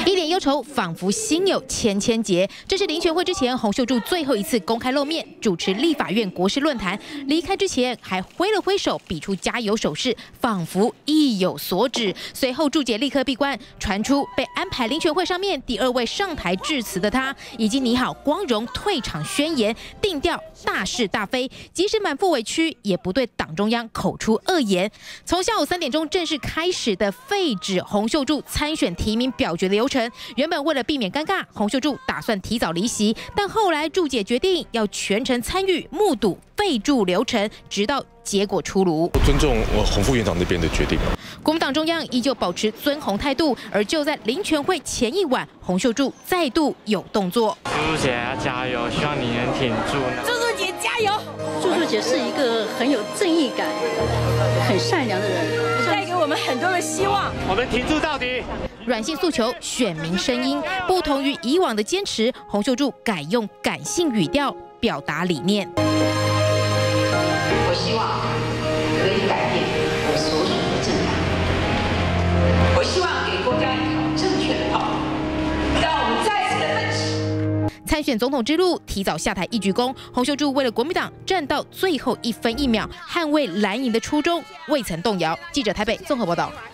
一脸忧愁，仿佛心有千千结。这是林全会之前洪秀柱最后一次公开露面，主持立法院国事论坛。离开之前还挥了挥手，比出加油手势，仿佛意有所指。随后注解立刻闭关，传出被安排林全会上面第2位上台致辞的他，已经拟好光荣退场宣言，定调大是大非，即使满腹委屈，也不对党中央口出恶言。从下午3点钟正式开始的废止洪秀柱参选提名表决的流程，原本为了避免尴尬，洪秀柱打算提早离席，但后来注解决定要全程参与目睹废柱流程，直到结果出炉。 尊重洪副院长那边的决定。 国民党中央依旧保持尊洪态度，而就在林全会前一晚，洪秀柱再度有动作。 柱柱姐要加油，希望你能挺住呢。 柱柱姐加油！ 柱柱姐是一个很有正义感、很善良的人， 带给我们很多的希望。 我们挺住到底。 软性诉求，选民声音，不同于以往的坚持，洪秀柱改用感性语调表达理念。 我希望可以改变我所属的政党，我希望给国家一条正确的道路，让我们再次的奋起。 参选总统之路提早下台一鞠躬，洪秀柱为了国民党战到最后1分1秒，捍卫蓝营的初衷未曾动摇。记者台北综合报道。